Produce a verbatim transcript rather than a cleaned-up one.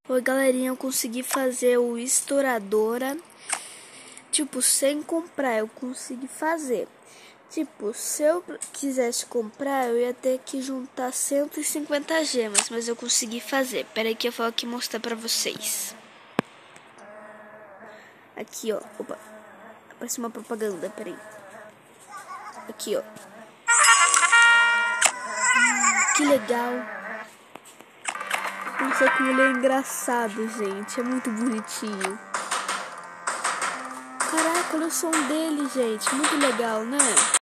Oi, galerinha, eu consegui fazer o estouradora, tipo, sem comprar, eu consegui fazer. Tipo, se eu quisesse comprar, eu ia ter que juntar cento e cinquenta gemas, mas eu consegui fazer. Pera aí que eu vou aqui mostrar pra vocês. Aqui, ó, opa, apareceu uma propaganda, pera aí. Aqui, ó. Hum, que legal. Não sei como ele é engraçado, gente. É muito bonitinho. Caraca, olha o som dele, gente. Muito legal, né?